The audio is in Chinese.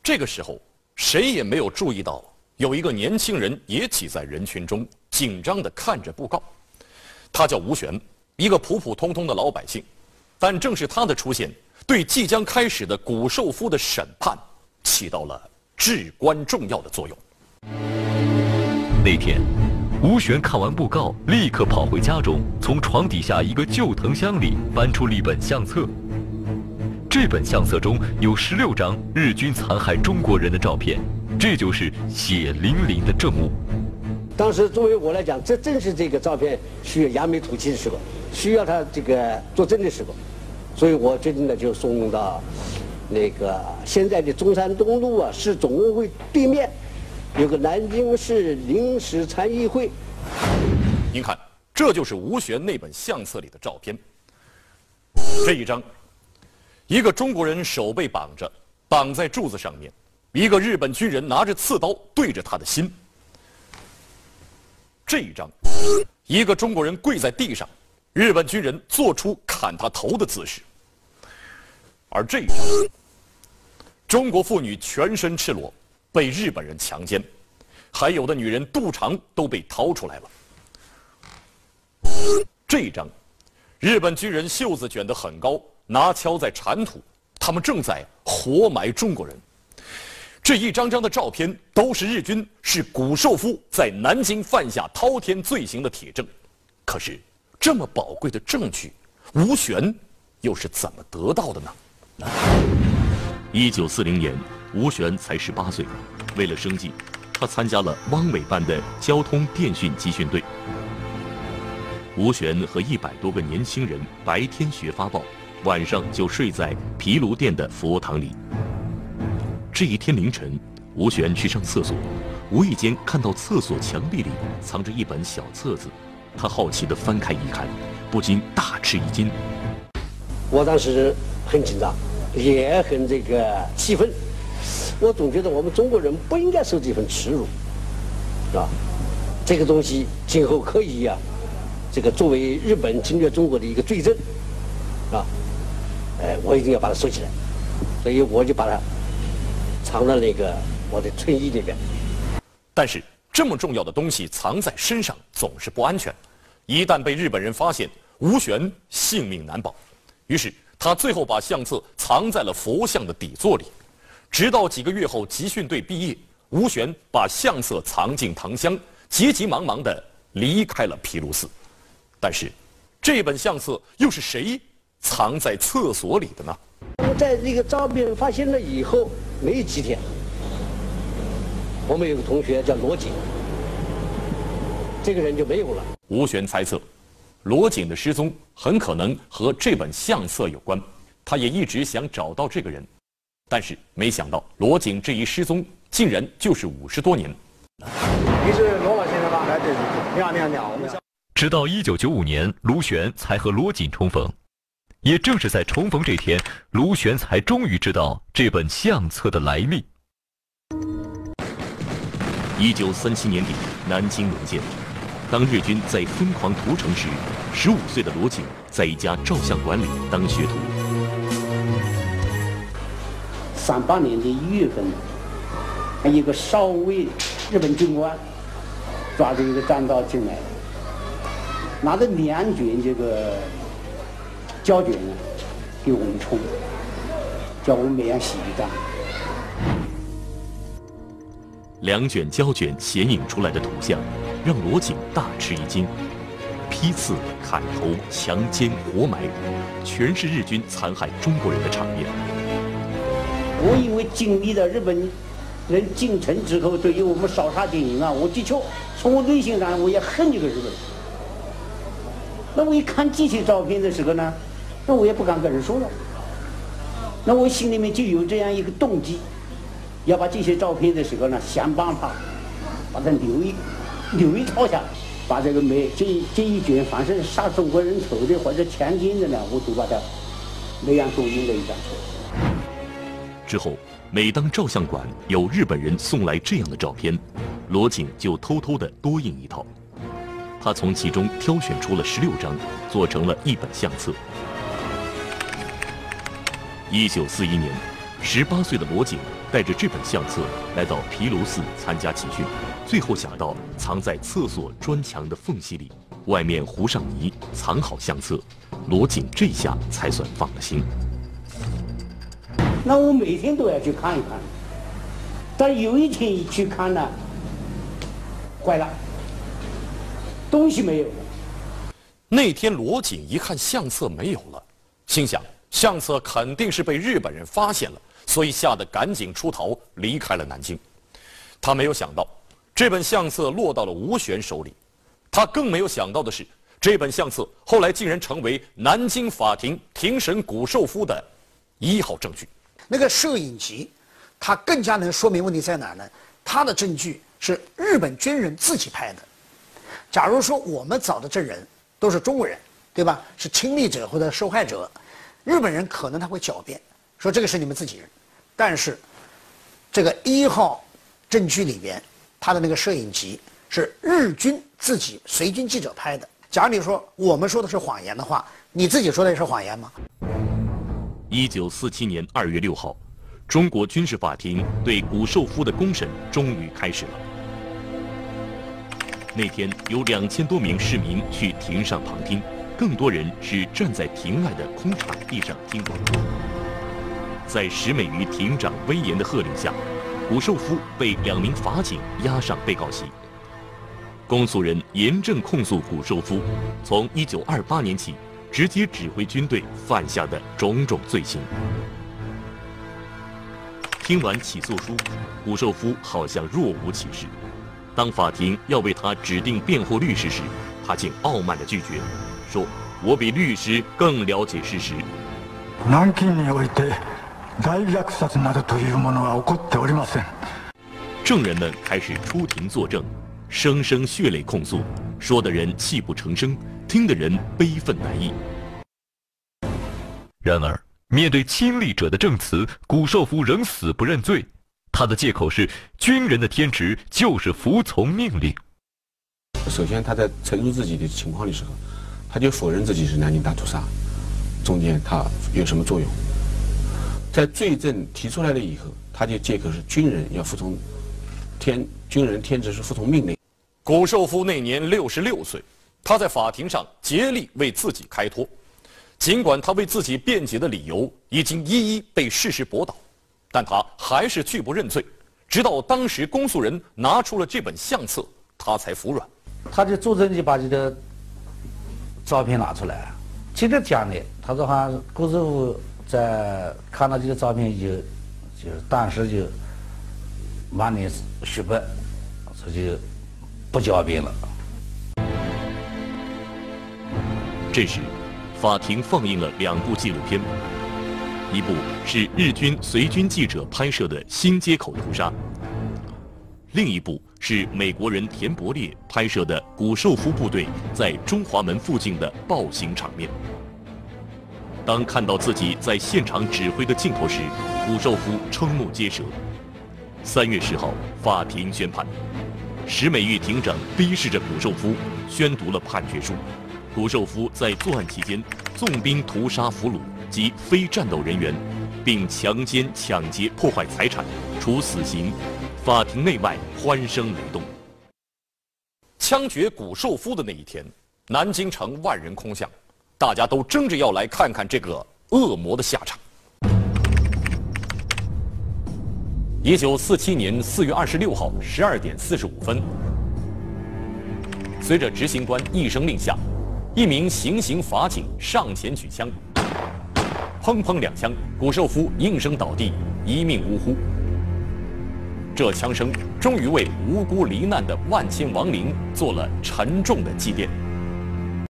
这个时候，谁也没有注意到，有一个年轻人也挤在人群中，紧张地看着布告。他叫吴玄，一个普普通通的老百姓，但正是他的出现，对即将开始的古寿夫的审判起到了至关重要的作用。 那天，吴玄看完布告，立刻跑回家中，从床底下一个旧藤箱里翻出了一本相册。这本相册中有16张日军残害中国人的照片，这就是血淋淋的证物。 当时作为我来讲，这正是这个照片需要扬眉吐气的时候，需要他这个作证的时候，所以我决定呢就送到那个现在的中山东路市总工会对面有个南京市临时参议会。 您看，这就是吴玄那本相册里的照片。这一张，一个中国人手被绑着，绑在柱子上面，一个日本军人拿着刺刀对着他的心。这一张，一个中国人跪在地上，日本军人做出砍他头的姿势。而这一张，中国妇女全身赤裸，被日本人强奸，还有的女人肚肠都被掏出来了。这一张，日本军人袖子卷得很高，拿锹在铲土，他们正在活埋中国人。这一张张的照片都是日军视古寿夫在南京犯下滔天罪行的铁证。可是，这么宝贵的证据，吴玄又是怎么得到的呢 ？1940年，吴玄才18岁，为了生计，他参加了汪伪办的交通电讯集训队。吴玄和100多个年轻人白天学发报，晚上就睡在毗卢店的佛堂里。这一天凌晨，吴玄去上厕所，无意间看到厕所墙壁里藏着一本小册子，他好奇地翻开一看，不禁大吃一惊。 我当时很紧张，也很气愤。我总觉得我们中国人不应该受这份耻辱，是吧？这个东西今后可以作为日本侵略中国的一个罪证，是吧？我一定要把它收起来，所以我就把它藏到我的衬衣里边。 但是这么重要的东西藏在身上总是不安全，一旦被日本人发现，吴玄性命难保。于是他最后把相册藏在了佛像的底座里，直到几个月后集训队毕业，吴玄把相册藏进藤箱，急急忙忙地离开了毗卢寺。但是这本相册又是谁藏在厕所里的呢？ 在这个照片发现了以后没几天，我们有个同学叫罗景，这个人就没有了。 吴玄猜测，罗景的失踪很可能和这本相册有关，他也一直想找到这个人，但是没想到罗景这一失踪竟然就是50多年。 你是罗老先生吧？哎，对，你好，你好，你好，我们直到1995年，卢玄才和罗锦重逢。也正是在重逢这天，卢玄才终于知道这本相册的来历。 1937年底，南京沦陷。当日军在疯狂屠城时，15岁的罗景在一家照相馆里当学徒。 38年的1月份，一个少尉日本军官抓着一个战刀进来，拿着2卷胶卷给我们冲，叫我们每样洗一张。 2卷胶卷显影出来的图像，让罗景大吃一惊。劈刺、砍头、强奸、活埋，全是日军残害中国人的场面。 我因为经历了日本人进城之后对于我们烧杀劫淫我的确从我内心上我也恨这个日本人。那我一看这些照片的时候呢，那我也不敢跟人说了。那我心里面就有这样一个动机，要把这些照片的时候呢，想办法把它留一套下来，把这一卷凡是杀中国人头的或者强奸的呢，我都把它每样都印了一张出来。 之后，每当照相馆有日本人送来这样的照片，罗景就偷偷地多印一套。他从其中挑选出了16张，做成了一本相册。1941年， 18岁的罗景带着这本相册来到毗卢寺参加集训，最后想到藏在厕所砖墙的缝隙里，外面糊上泥，藏好相册，罗景这下才算放了心。 那我每天都要去看一看，但有一天一去看呢，坏了，东西没有了。 那天罗景一看相册没有了，心想相册肯定是被日本人发现了，所以吓得赶紧出逃，离开了南京。他没有想到这本相册落到了吴玄手里，他更没有想到的是，这本相册后来竟然成为南京法庭庭审谷寿夫的1号证据。 那个摄影集，它更加能说明问题在哪儿呢？它的证据是日本军人自己拍的。假如说我们找的证人都是中国人，对吧？是亲历者或者受害者，日本人可能他会狡辩说这个是你们自己人，但是这个1号证据里边，他的那个摄影集是日军自己随军记者拍的。假如你说我们说的是谎言的话，你自己说的也是谎言吗 ？1947年2月6号，中国军事法庭对谷寿夫的公审终于开始了。那天有2000多名市民去庭上旁听，更多人是站在庭外的空场地上听广播。在10美余庭长威严的喝令下，谷寿夫被2名法警押上被告席。公诉人严正控诉谷寿夫从1928年起直接指挥军队犯下的种种罪行。听完起诉书，谷寿夫好像若无其事。当法庭要为他指定辩护律师时，他竟傲慢地拒绝，说：“我比律师更了解事实。” 南京において大虐殺などというものは起こっておりません。 证人们开始出庭作证，声声血泪控诉，说的人泣不成声，听的人悲愤难抑。 然而，面对亲历者的证词，谷寿夫仍死不认罪。他的借口是军人的天职就是服从命令。 首先，他在陈述自己的情况的时候，他就否认自己是南京大屠杀，中间他有什么作用？在罪证提出来了以后，他就借口是军人要服从军人天职是服从命令。 谷寿夫那年66岁，他在法庭上竭力为自己开脱。尽管他为自己辩解的理由已经一一被事实驳倒，但他还是拒不认罪，直到当时公诉人拿出了这本相册，他才服软。 他就作证就把这个照片拿出来，接着讲的，他说哈，谷寿夫在看到这个照片就是当时就满脸血白，所以就不狡辩了。 这时，法庭放映了2部纪录片，一部是日军随军记者拍摄的新街口屠杀，另一部是美国人田伯烈拍摄的谷寿夫部队在中华门附近的暴行场面。当看到自己在现场指挥的镜头时，谷寿夫瞠目结舌。3月10号，法庭宣判，石美玉庭长逼视着谷寿夫，宣读了判决书。谷寿夫在作案期间纵兵屠杀俘虏及非战斗人员，并强奸、抢劫、破坏财产，处死刑。法庭内外欢声雷动。 枪决谷寿夫的那一天，南京城万人空巷，大家都争着要来看看这个恶魔的下场。1947年4月26号12点45分，随着执行官一声令下，一名行刑法警上前举枪，砰砰2枪，谷寿夫应声倒地，一命呜呼。这枪声终于为无辜罹难的万千亡灵做了沉重的祭奠。